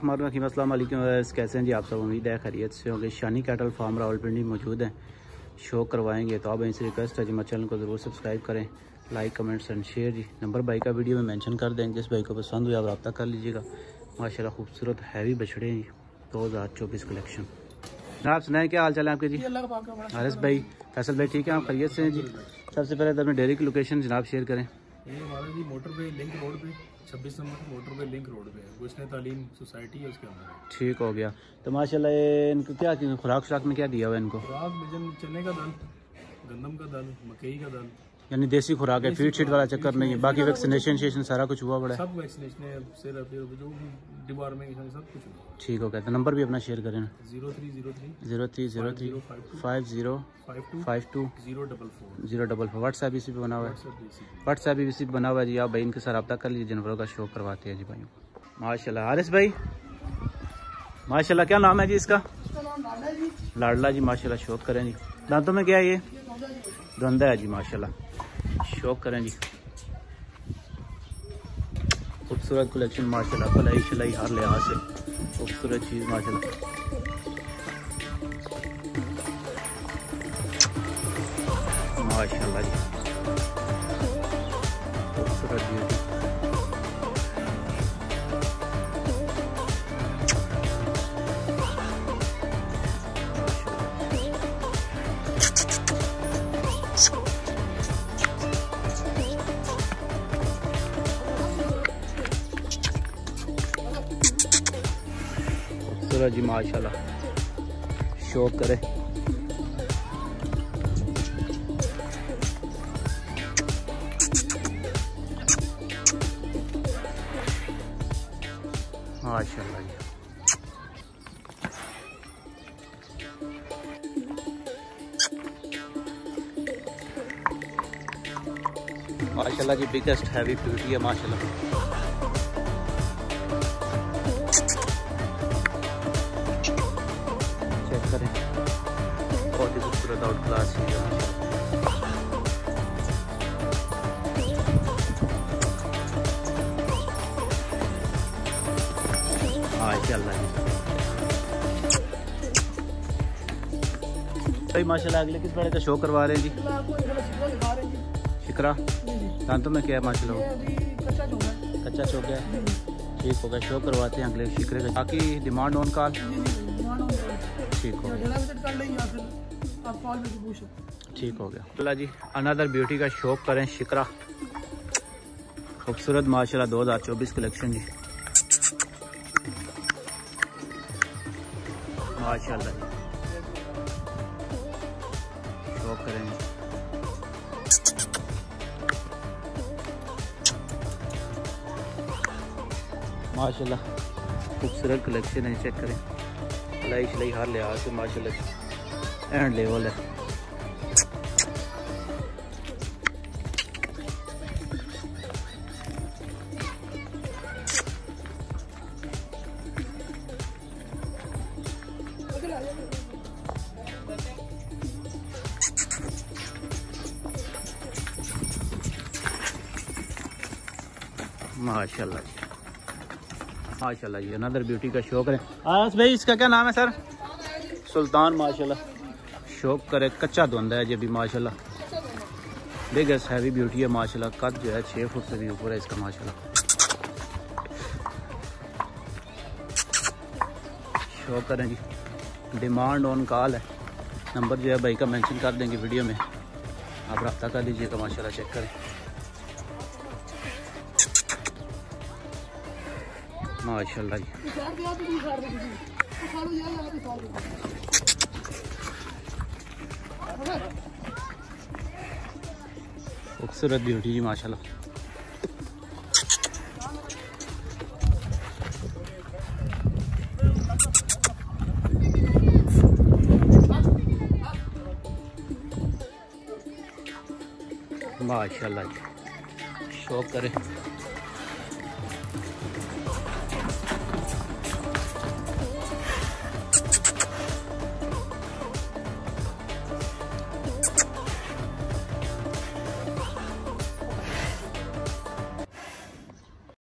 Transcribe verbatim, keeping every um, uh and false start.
बिस्मिल्लाहिर्रहमानिर्रहीम। अस्सलाम वालेकुम। कैसे हैं जी आप सब? उम्मीद है खैरियत से होंगे। शानी कैटल फार्म रावलपिंडी मौजूद हैं, शो करवाएंगे। तो आप इनसे रिक्वेस्ट है जी हमारे चैनल को ज़रूर सब्सक्राइब करें, लाइक कमेंट्स एंड शेयर जी। नंबर भाई का वीडियो में मेंशन कर देंगे, जिस भाई को पसंद हुआ आप रब्ता कर लीजिएगा। माशाल्लाह खूबसूरत हैवी बछड़े हैं दो हज़ार चौबीस कलेक्शन। आप सुनाए क्या हाल चाल है आपके जी? हारिस भाई, फैसल भाई ठीक है, आप खैरियत से हैं जी? सबसे पहले तो अपने डेयरी की लोकेशन जनाब शेयर करें। ये हमारा जी मोटर पे लिंक रोड पे छब्बीस नंबर मोटर पे लिंक रोड पे है, गुलशन तालीम सोसाइटी है उसके अंदर। ठीक हो गया। तो माशाल्लाह ये इनको क्या खुराक शुराक में क्या दिया हुआ है इनको? खुराक बिजन चने का दाल, गंदम का दाल, मकई का दाल, यानी देसी खुराक है, फीड शीट वाला चक्कर नहीं है। बाकी वैक्सीनेशन शेशन सारा कुछ हुआ बड़ा है, सब वैक्सीनेशन है, सिरप जो भी डिपार्टमेंट सब कुछ हुआ। ठीक हो गया। तो नंबर भी अपना शेयर करें ना। Zero three zero three zero three zero three five zero five two zero double four zero double four WhatsApp इसी पे बना हुआ है। व्हाट्सएप भी इसी पे बना हुआ है जी। आप भाई इनके साथ रब्ता कर लीजिए, जानवरों का शो करवाते हैं जी भाई। माशाल्लाह हारिस भाई, माशाल्लाह क्या नाम है जी इसका? लाडला जी। माशाल्लाह शौक करें जी। दांतों में क्या है ये? धंधा है जी। माशाल्लाह शौक करें जी। खूबसूरत कलेक्शन माशाल्लाह, कलाई शलाई हर लिहाज से खूबसूरत चीज़ माशाल्लाह। माशाल्लाह जी खूबसूरत ब्यूटी। खूबसूरत जी माशाल्लाह शौक करे। माशाल्लाह जी माशाल्लाह जी बिगेस्ट हैवी ब्यूटी है माशाल्लाह। चेक करें, बहुत ही खूबसूरत आउट क्लास है माशाल्लाह जी भाई। माशाल्लाह अगले किस बड़े का शो करवा रहे हैं जी? शिकरा। दांतों में क्या है माशाल्लाह? कच्चा चौक है। ठीक हो गया, शो करवाते हैं अगले शिकरे का। बाकी डिमांड ऑन कॉल ठीक हो गया, ठीक हो गया। अल्लाह जी अनदर ब्यूटी का शौक करें शिकरा। खूबसूरत माशाल्लाह दो हज़ार चौबीस कलेक्शन जी माशाल्लाह जी शौक करेंगे। माशाल्लाह खूबसूरत कलेक्शन है, चेक करें। लाई शलाई हर लिहाज से माशाल्लाह एंड लेवल है। माशाल्लाह जी माशाल्लाह जी अनदर ब्यूटी का शौक है। आस भाई इसका क्या नाम है सर? सुल्तान। माशाल्लाह शौक करे, कच्चा धुंधा है जी भी माशाल्लाह। बिगेस्ट हैवी ब्यूटी है माशाल्लाह। कद जो है छः फुट से भी ऊपर है इसका माशाल्लाह। शौक करें जी। डिमांड ऑन कॉल है। नंबर जो है भाई का मेंशन कर देंगे वीडियो में, आप रब्ता कर लीजिएगा माशाल्लाह। चेक करें माशाल्लाह जी। खूबसूरत ब्यूटी जी माशाल्लाह। माशाल्लाह जी शौक करें।